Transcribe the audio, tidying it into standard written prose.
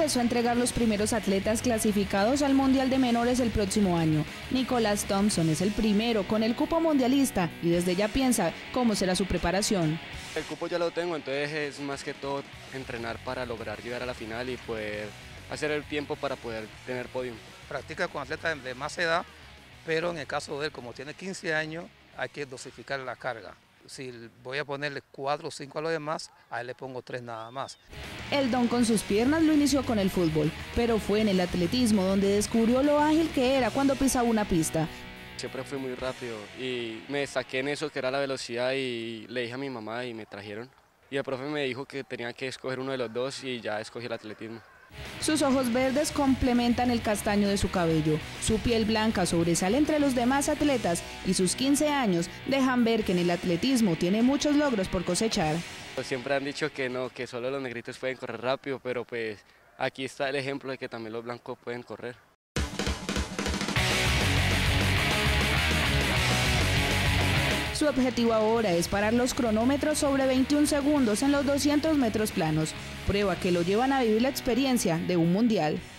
empezó a entregar los primeros atletas clasificados al Mundial de Menores el próximo año. Nicolás Thompson es el primero con el cupo mundialista y desde ya piensa cómo será su preparación. El cupo ya lo tengo, entonces es más que todo entrenar para lograr llegar a la final y poder hacer el tiempo para poder tener podium. Practica con atletas de más edad, pero en el caso de él, como tiene 15 años, hay que dosificar la carga. Si voy a ponerle 4 o 5 a los demás, a él le pongo 3 nada más. El don con sus piernas lo inició con el fútbol, pero fue en el atletismo donde descubrió lo ágil que era cuando pisaba una pista. Siempre fui muy rápido y me destaqué en eso que era la velocidad y le dije a mi mamá y me trajeron. Y el profe me dijo que tenía que escoger uno de los dos y ya escogí el atletismo. Sus ojos verdes complementan el castaño de su cabello, su piel blanca sobresale entre los demás atletas y sus 15 años dejan ver que en el atletismo tiene muchos logros por cosechar. Pues siempre han dicho que no, que solo los negritos pueden correr rápido, pero pues aquí está el ejemplo de que también los blancos pueden correr. Su objetivo ahora es parar los cronómetros sobre 21 segundos en los 200 metros planos, prueba que lo llevan a vivir la experiencia de un mundial.